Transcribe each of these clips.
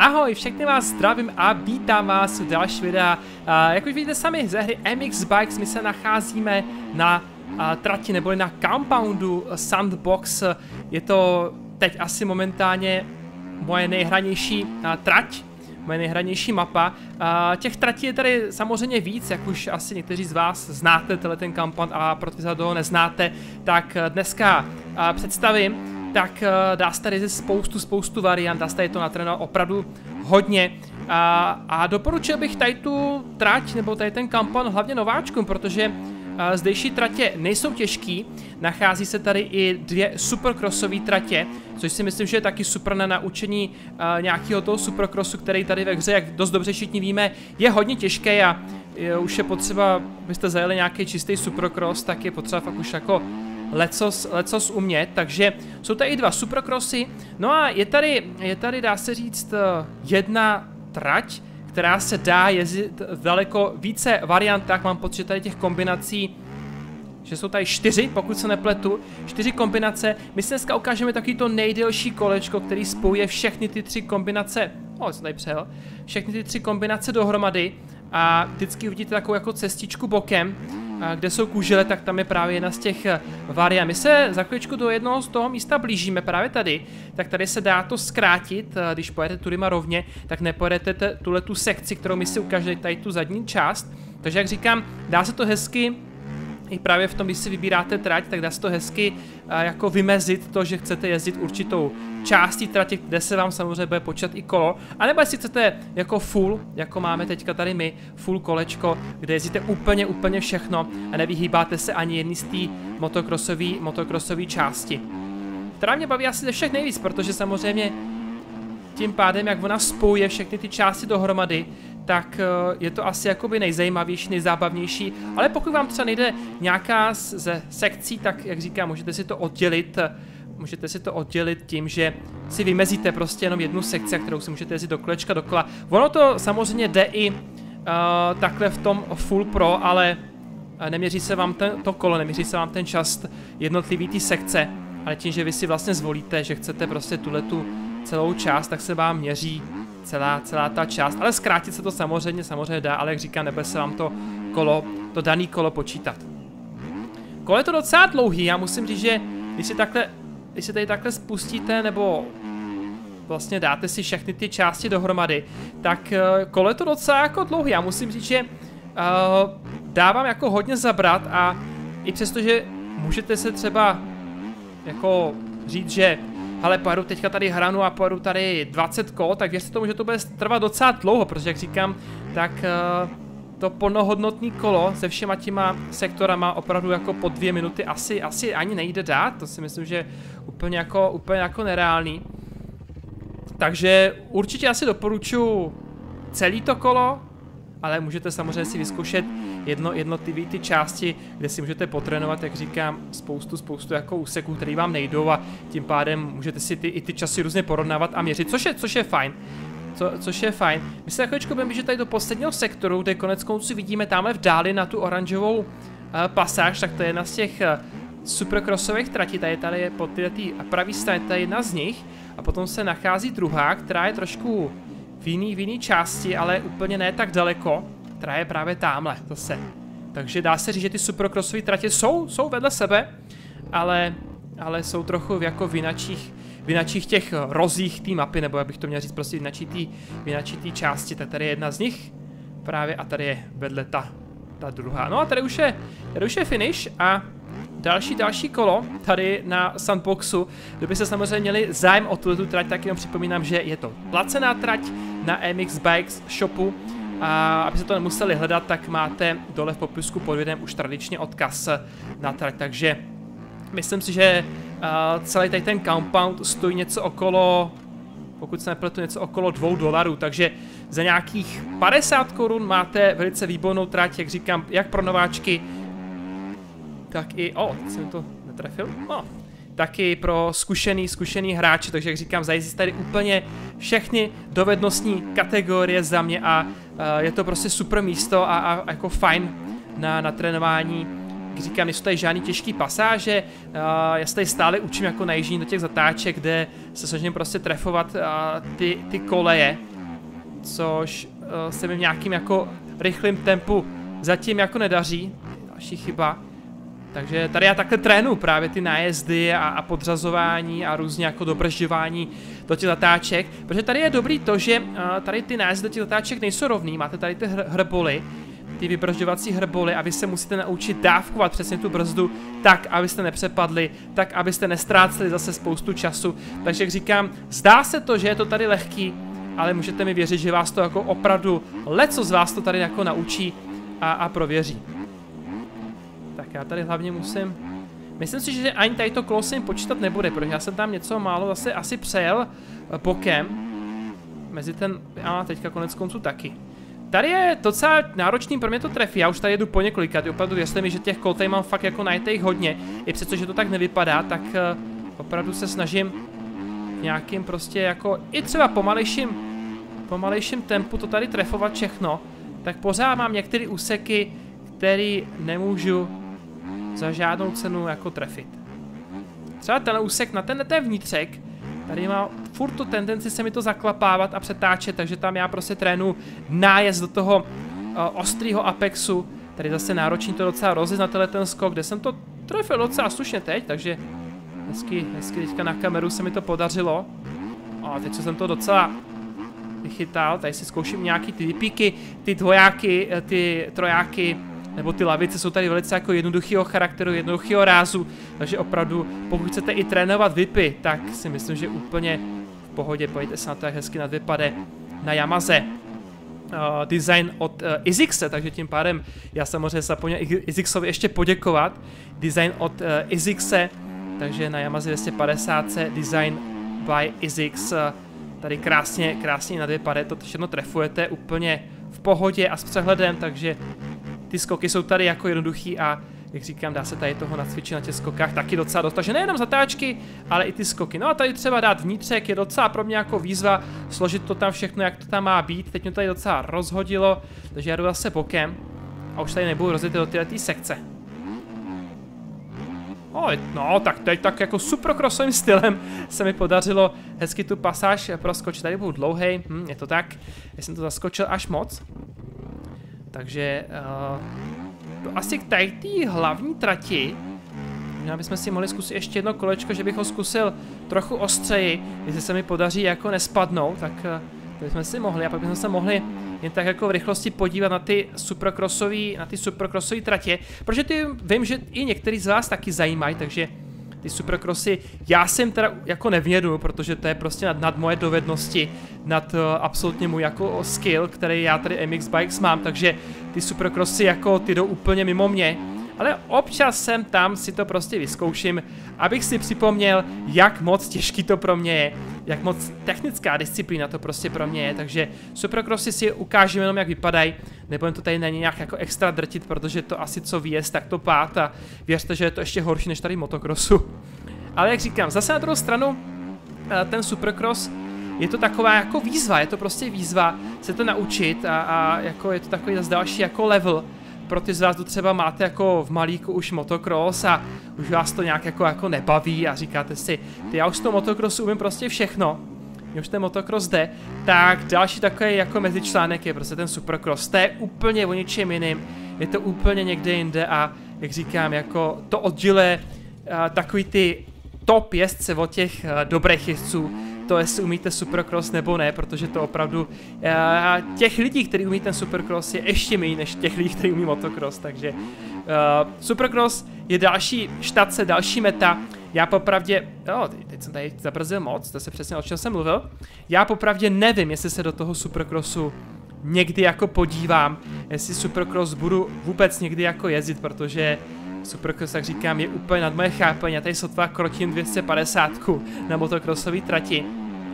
Ahoj, všechny vás zdravím a vítám vás u další videa. Jak už vidíte sami ze hry MX Bikes, my se nacházíme na trati neboli na compoundu Sandbox. Je to teď asi momentálně moje nejhranější trať, moje nejhranější mapa. Těch tratí je tady samozřejmě víc, jak už asi někteří z vás znáte ten compound, a pro ty, co toho neznáte, tak dneska představím. Tak dá se tady spoustu variant, dá se tady to natrénovat opravdu hodně a doporučil bych tady tu trať nebo tady ten compound hlavně nováčkům, protože zdejší tratě nejsou těžký, nachází se tady i dvě supercrossové tratě, což si myslím, že je taky super na naučení nějakého toho supercrossu, který tady ve hře, jak dost dobře všichni víme, je hodně těžký a už je potřeba, abyste zajeli nějaký čistý supercross, tak je potřeba fakt už jako lecos umět, takže jsou tady i dva supercrossy. No a je tady dá se říct jedna trať, která se dá jezdit v daleko více variantách. Mám pocit, že tady těch kombinací, že jsou tady 4, pokud se nepletu, 4 kombinace. My si dneska ukážeme taky to nejdelší kolečko, který spojuje všechny ty 3 kombinace, jsem tady přejel, všechny ty 3 kombinace dohromady a vždycky uvidíte takovou jako cestičku bokem, kde jsou kužele, tak tam je právě jedna z těch variant. My se za chvíličku do jednoho z toho místa blížíme, právě tady, tak tady se dá to zkrátit, když pojedete tudyma rovně, tak nepojedete tu sekci, kterou my si ukážeme tady tu zadní část. Takže jak říkám, dá se to hezky, i právě v tom, když si vybíráte trať, tak dá se to hezky jako vymezit to, že chcete jezdit určitou částí tratě, kde se vám samozřejmě bude počítat i kolo, anebo jestli chcete jako full, jako máme teďka tady my, full kolečko, kde jezdíte úplně všechno a nevyhýbáte se ani jedný z té motokrosové části. Která mě baví asi ze všech nejvíc, protože samozřejmě tím pádem, jak ona spojuje všechny ty části dohromady, tak je to asi jakoby nejzajímavější, nejzábavnější, ale pokud vám třeba nejde nějaká ze sekcí, tak jak říkám, můžete si to oddělit tím, že si vymezíte prostě jenom jednu sekci, kterou si můžete jezdit do kolečka dokola. Ono to samozřejmě jde i takhle v tom Full Pro, ale neměří se vám to kolo, neměří se vám ten čas jednotlivý ty sekce, ale tím, že vy si vlastně zvolíte, že chcete prostě tuhletu celou část, tak se vám měří celá ta část, ale zkrátit se to samozřejmě dá, ale jak říkám, nebude se vám to daný kolo počítat. Kolo je to docela dlouhý, já musím říct, že když si tady takhle spustíte, nebo vlastně dáte si všechny ty části dohromady, tak kolo je to docela jako dlouhý, já musím říct, že dávám jako hodně zabrat a i přesto, že můžete se třeba jako říct, že ale pojedu teďka tady hranu a pojedu tady 20 kol, tak věřte tomu, že to bude trvat docela dlouho, protože jak říkám, tak to plnohodnotné kolo se všema těma sektorama opravdu jako po 2 minuty asi ani nejde dát, to si myslím, že úplně jako nereálný. Takže určitě asi doporučuji celý to kolo, ale můžete samozřejmě si vyzkoušet jednotlivý ty části, kde si můžete potrénovat, jak říkám, spoustu jako úseků, který vám nejdou a tím pádem můžete si ty časy různě porovnávat a měřit, což je fajn. Což je fajn. My se chvíličku budeme běžet tady do posledního sektoru, kde konec konců vidíme tamhle v dáli na tu oranžovou pasáž, tak to je jedna z těch supercrossových tratí, tady je po této pravý straně, to je jedna z nich a potom se nachází druhá, která je trošku v jiný části, ale úplně ne tak daleko, která je právě tamhle zase. Takže dá se říct, že ty supercrossové tratě jsou vedle sebe, ale jsou trochu jako v jinačích těch rozích té mapy, nebo jak bych to měl říct, prostě v jinačí části. Tak tady je jedna z nich právě a tady je vedle ta druhá. No a tady už je finish a další kolo tady na Sandboxu. Kdyby se samozřejmě měli zájem o tu trať, tak jenom připomínám, že je to placená trať na MX Bikes shopu. A aby se to nemuseli hledat, tak máte dole v popisku pod videem už tradičně odkaz na trať. Takže myslím si, že celý tady ten compound stojí něco okolo, pokud se nepletu, něco okolo $2, takže za nějakých 50 korun máte velice výbornou trať, jak říkám, jak pro nováčky, tak i, jsem to netrefil, tak i pro zkušený hráče, takže jak říkám, zajistí tady úplně všechny dovednostní kategorie za mě a je to prostě super místo a jako fajn na trénování. Jak říkám, nejsou tady žádný těžký pasáže, já se tady stále učím jako najíždění do těch zatáček, kde se snažím prostě trefovat ty koleje což se mi v nějakým jako rychlým tempu zatím jako nedaří. Další chyba. Takže tady já takhle trénu právě ty nájezdy a podřazování a různě jako dobržďování do těch zatáček, protože tady je dobrý to, že tady ty nájezdy do těch zatáček nejsou rovný, máte tady ty hrboly, ty vybržďovací hrboly a vy se musíte naučit dávkovat přesně tu brzdu tak, abyste nepřepadli, tak, abyste nestráceli zase spoustu času. Takže jak říkám, zdá se to, že je to tady lehký, ale můžete mi věřit, že vás to jako opravdu leco z vás to tady jako naučí a prověří. Tak já tady hlavně musím... Myslím si, že ani tady to kolo se jim počítat nebude, protože já jsem tam něco málo zase asi přejel bokem. Mezi ten... A teďka konec konců taky. Tady je docela náročný pro mě to trefí, já už tady jedu po několikrát, opravdu věřte mi, že těch kol tady mám fakt jako najetých hodně. I přesto, že to tak nevypadá, tak opravdu se snažím nějakým prostě jako i třeba pomalejším tempu to tady trefovat všechno. Tak pořád mám některé úseky, který nemůžu za žádnou cenu jako trefit. Třeba ten úsek na ten vnitřek, tady má furt tu tendenci se mi to zaklapávat a přetáčet, takže tam já prostě trénu nájezd do toho ostrýho apexu. Tady zase náročný to docela rozjezd na tenhle ten skok, kde jsem to trefil docela slušně teď, takže hezky teďka na kameru se mi to podařilo. A teď jsem to docela vychytal, tady si zkouším nějaký ty vypíky, ty dvojáky, ty trojáky, nebo ty lavice jsou tady velice jako jednoduchého charakteru, jednoduchého rázu, takže opravdu, pokud chcete i trénovat vypy, tak si myslím, že úplně v pohodě, pojďte se na to, jak hezky nadvypade na Yamaze. Design od Isixse, takže tím pádem já samozřejmě zapomněl Isixovi ještě poděkovat. Design od Isixse, takže na Yamaze 250 design by Isix, tady krásně nadvypade, to všechno trefujete úplně v pohodě a s přehledem, takže ty skoky jsou tady jako jednoduchý a jak říkám, dá se tady toho nacvičit na těch skokách taky docela dost. Takže nejenom zatáčky, ale i ty skoky. No a tady třeba dát vnitřek je docela pro mě jako výzva složit to tam všechno, jak to tam má být. Teď mě tady docela rozhodilo, takže já jdu zase bokem a už tady nebudu rozjet do této sekce. No, tak teď tak jako supercrossovým stylem se mi podařilo hezky tu pasáž proskočit. Tady budu dlouhej, je to tak, já jsem to zaskočil až moc. Takže asi k tady té hlavní trati, možná bychom si mohli zkusit ještě jedno kolečko, že bych ho zkusil trochu ostřeji, jestli se mi podaří jako nespadnout, tak to bychom si mohli a pak bychom se mohli jen tak jako v rychlosti podívat na ty supercrossové tratě, protože ty vím, že i některý z vás taky zajímají, takže ty supercrossy, já jsem teda jako nevnědu, protože to je prostě nad moje dovednosti, nad absolutně můj jako skill, který já tady MX Bikes mám, takže ty supercrossy jako ty jdou úplně mimo mě, ale občas sem tam si to prostě vyzkouším, abych si připomněl, jak moc těžký to pro mě je, jak moc technická disciplína to prostě pro mě je, takže supercrossy si ukážeme jenom, jak vypadají, nebudem to tady na ně nějak jako extra drtit, protože to asi co výjezd, tak to pát a věřte, že je to ještě horší než tady motocrossu. Ale jak říkám, zase na druhou stranu, ten supercross je to taková jako výzva, je to prostě výzva se to naučit a jako je to takový zase další jako level. Pro ty z vás, kdo třeba máte jako v malíku už motocross a už vás to nějak jako nebaví a říkáte si, ty já už z toho motocrossu umím prostě všechno, mě už ten motocross jde, tak další takový jako mezičlánek je prostě ten supercross, to je úplně o něčem jiným, je to úplně někde jinde a jak říkám, jako to odděluje takový ty top jezdce od těch dobrých jezdců, to jestli umíte supercross nebo ne, protože to opravdu těch lidí, kteří umí ten supercross, je ještě méně než těch lidí, kteří umí motocross, takže supercross je další štace, další meta. Já popravdě, teď jsem tady zabrzil moc, to se přesně o čem jsem mluvil, já popravdě nevím, jestli se do toho supercrossu někdy jako podívám, jestli supercross budu vůbec někdy jako jezdit, protože supercross, jak říkám, je úplně nad moje chápání. Já tady sotva krotím 250 na motocrossové trati.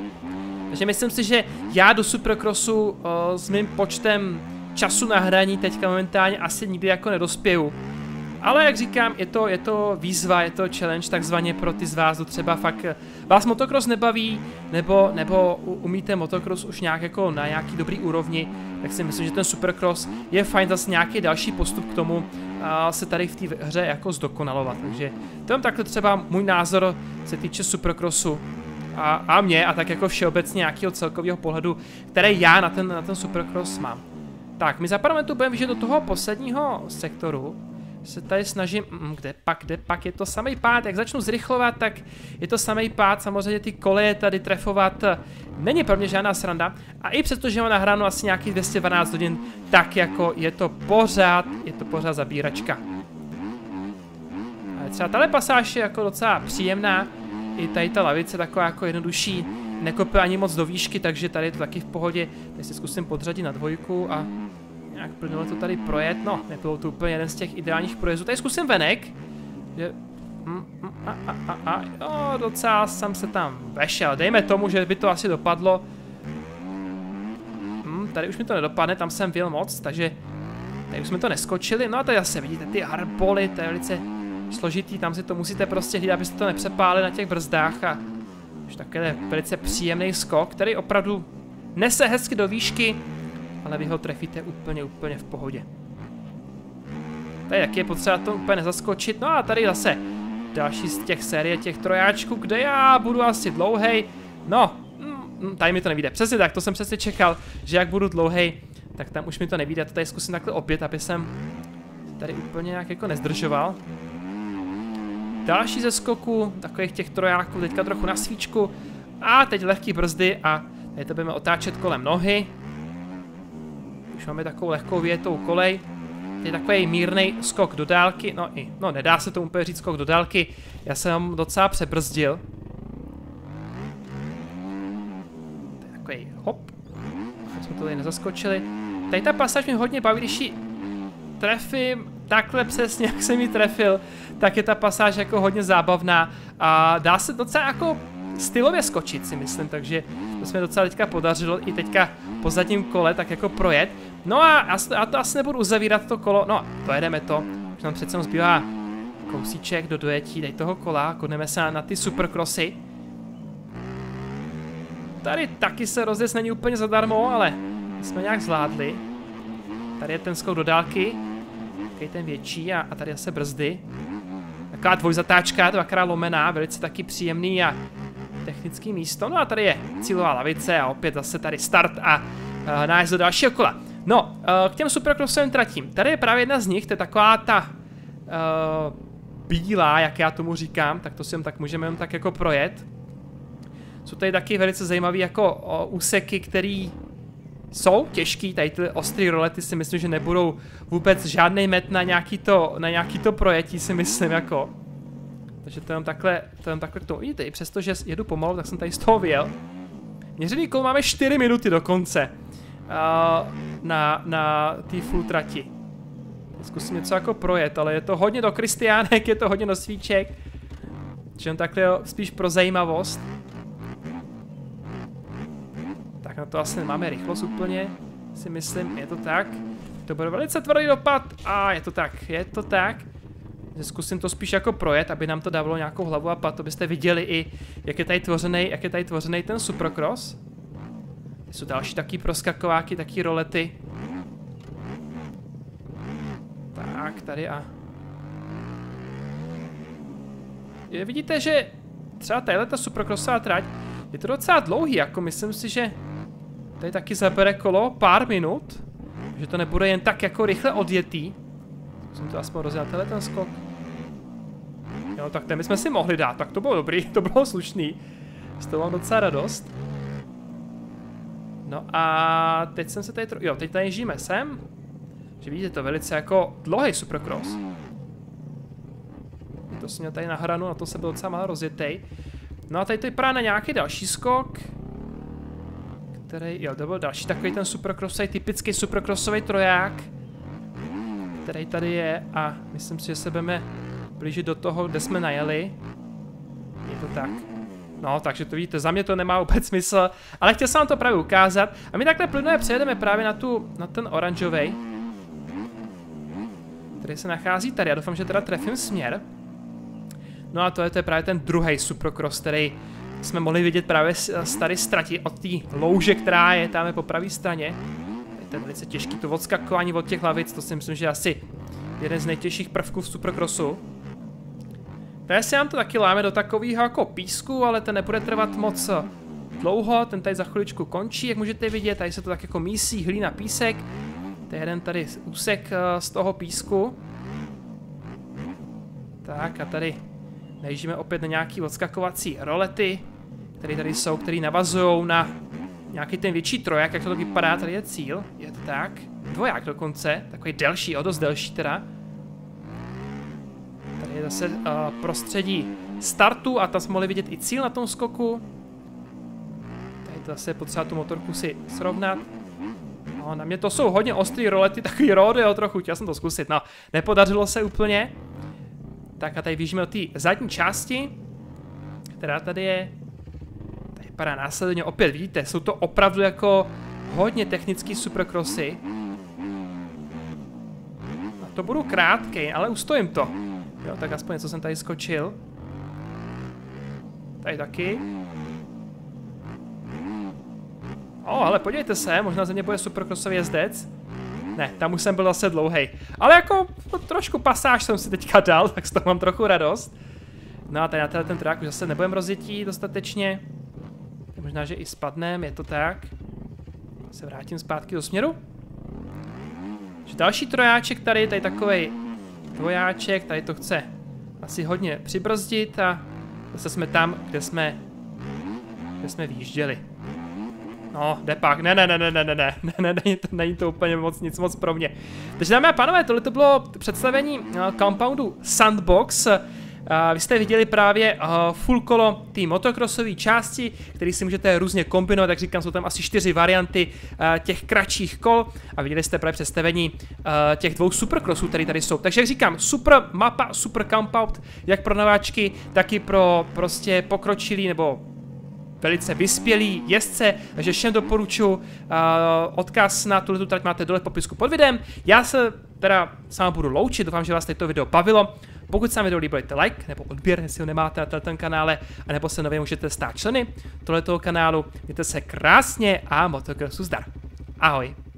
Takže myslím si, že já do supercrossu s mým počtem času na hraní teďka momentálně asi nikdy jako nedospěju. Ale jak říkám, je to výzva, je to challenge takzvaně pro ty z vás, kdo třeba fakt vás motocross nebaví, nebo umíte motocross už nějak jako na nějaký dobrý úrovni, tak si myslím, že ten supercross je fajn zase nějaký další postup k tomu se tady v té hře jako zdokonalovat. Takže to je takhle třeba můj názor se týče supercrossu. a mě a tak jako všeobecně nějakého celkového pohledu, který já na ten Supercross mám. Tak, my za pár momentů budeme vyžít do toho posledního sektoru. Se tady snažím, kde pak je to samý pád, jak začnu zrychlovat, tak je to samý pád, samozřejmě ty koleje tady trefovat není pro mě žádná sranda a i přesto, že mám nahráno asi nějakých 212 hodin, tak jako je to pořád zabíračka. Ale třeba tahle pasáž je jako docela příjemná, i tady ta lavice taková jako jednodušší, nekope ani moc do výšky, takže tady je to taky v pohodě, teď si zkusím podřadit na dvojku a nějak plynule to tady projet, no, nebylo to úplně jeden z těch ideálních projezdů. Tady zkusím venek, že... Jo, docela jsem se tam vešel, dejme tomu, že by to asi dopadlo. Tady už mi to nedopadne, tam jsem vyjel moc, takže... Tady už jsme to neskočili, no a tady zase vidíte ty harboly, to je velice složitý, tam si to musíte prostě hlídat, abyste to nepřepálili na těch brzdách a... Už takový velice příjemný skok, který opravdu nese hezky do výšky, ale vy ho trefíte úplně v pohodě. Tady taky je potřeba to úplně nezaskočit. No a tady zase další z těch série těch trojáčků, kde já budu asi dlouhej. No, tady mi to nevíde. Přesně tak, to jsem přesně čekal, že jak budu dlouhej, tak tam už mi to nevíde. To tady zkusím takhle opět, aby jsem tady úplně nějak jako nezdržoval. Další ze skoků, takových těch trojáků, teďka trochu na svíčku. A teď lehký brzdy a tady to budeme otáčet kolem nohy. Už máme takovou lehkou větou kolej. Je takový mírný skok do dálky, no nedá se to úplně říct skok do dálky, já jsem docela přebrzdil. To je takový hop, jsme to tady nezaskočili. Tady ta pasáž mě hodně baví, když ji trefím takhle přesně, jak jsem ji trefil, tak je ta pasáž jako hodně zábavná a dá se docela jako stylově skočit, si myslím, takže to se mi docela teďka podařilo i teďka po zadním kole tak jako projet. No a já to asi nebudu uzavírat to kolo, no dojedeme to, už nám přece zbývá kousíček do dojetí tady toho kola, koneme se na ty Supercrossy. Tady taky se rozjezd není úplně zadarmo, ale jsme nějak zvládli. Tady je ten skok do dálky, takový ten větší a tady zase brzdy. Taková dvojzatáčka, dvakrát lomená, velice taky příjemný a technický místo. No a tady je cílová lavice a opět zase tady start a nájezd do dalšího kola. No, k těm Supercrossovým tratím. Tady je právě jedna z nich, to je taková ta bílá, jak já tomu říkám, tak to si tak můžeme jen tak jako projet. Jsou tady taky velice zajímavé jako úseky, které jsou těžký, tady ty ostrý rolety si myslím, že nebudou vůbec žádný met na nějaký to projetí, si myslím jako. Takže to jenom takhle k tomu. Vidíte, i přesto, že jedu pomalu, tak jsem tady z toho vyjel. Měřený kol máme 4 minuty do konce na té full trati. Zkusím něco jako projet, ale je to hodně do Kristiánek, je to hodně do svíček. Čiže takhle spíš pro zajímavost. Tak na to asi nemáme rychlost úplně, si myslím, je to tak. To bude velice tvrdý dopad a je to tak. Zkusím to spíš jako projet, aby nám to dávalo nějakou hlavu a pat, abyste viděli i, jak je tady tvořený ten Supercross. Ty jsou další taky proskakováky, taky rolety. Tak, tady a... Vidíte, že třeba tato Supercrossová trať je to docela dlouhý, jako myslím si, že tady taky zabere kolo pár minut, že to nebude jen tak jako rychle odjetý. Musím to aspoň rozjet ten skok. Jo, tak ten bychom si mohli dát, tak to bylo dobrý, to bylo slušný. Z toho mám docela radost. No a teď jsem se tady teď tady ježíme sem. Že vidíte to velice jako dlouhý Supercross. To jsem měl tady na hranu, na to se byl docela málo rozjetej. No a tady to vypadá na nějaký další skok. Který, jo, to byl další takový ten Supercrossový, typický Supercrossový troják. Který tady je a myslím si, že se budeme blížit do toho, kde jsme najeli. Je to tak. No, takže to vidíte, za mě to nemá vůbec smysl, ale chtěl jsem vám to právě ukázat. A my takhle plynule přejedeme právě na ten oranžový, který se nachází tady. Já doufám, že teda trefím směr. No a to je právě ten druhý Supercross, který jsme mohli vidět právě z tady ztrati od té louže, která je tam po pravé straně. To je velice těžký, to odskakování od těch hlavic, to si myslím, že je asi jeden z nejtěžších prvků v Supercrossu. Tady se nám to taky láme do takového jako písku, ale ten nebude trvat moc dlouho, ten tady za chviličku končí, jak můžete vidět, tady se to tak jako mísí, hlína, písek. To je jeden tady úsek z toho písku. Tak a tady najíždíme opět na nějaký odskakovací rolety, které tady jsou, které navazují na nějaký ten větší troják, jak to vypadá, tady je cíl, je to tak. Dvoják dokonce, takový delší, o dost delší teda. Tady je zase prostředí startu a tam jsme mohli vidět i cíl na tom skoku. Tady to zase je potřeba tu motorku si srovnat. No, na mě to jsou hodně ostrý rolety, takový rodeo trochu, chtěl jsem to zkusit, no, nepodařilo se úplně. Tak a tady vyjíždíme od té zadní části, která tady je. Tady vypadá následně, opět vidíte, jsou to opravdu jako hodně technický supercrossy. No, to budu krátkej, ale ustojím to. Jo, tak aspoň něco jsem tady skočil. Tady taky. Ale podívejte se, možná ze mě bude supercrossový jezdec. Ne, tam už jsem byl zase dlouhej. Ale jako trošku pasáž jsem si teďka dal, tak z toho mám trochu radost. No a tady na ten trák už zase nebudem rozjetí dostatečně. Možná, že i spadnem, je to tak. Se vrátím zpátky do směru. Další trojáček tady takovej dvojáček, tady to chce asi hodně přibrzdit a zase jsme tam, kde jsme vyjížděli. No, jde pak, ne, není to úplně nic moc pro mě. Takže dámy a pánové, tohle to bylo představení compoundu Sandbox. Vy jste viděli právě full kolo té motocrossové části, který si můžete různě kombinovat, jak říkám, jsou tam asi 4 varianty těch kratších kol a viděli jste právě představení těch 2 supercrossů, které tady jsou. Takže jak říkám, super mapa, super compound, jak pro nováčky, tak i pro prostě pokročilý nebo velice vyspělý jezdce, takže všem doporučuji, odkaz na tuhle trať máte dole v popisku pod videem. Já se teda s vámi budu loučit, doufám, že vás to video bavilo. Pokud se vám video líbilo, dejte like nebo odběr, jestli ho nemáte na tom kanále, anebo se nově můžete stát členy tohletoho kanálu. Mějte se krásně a motocrossu zdar. Ahoj.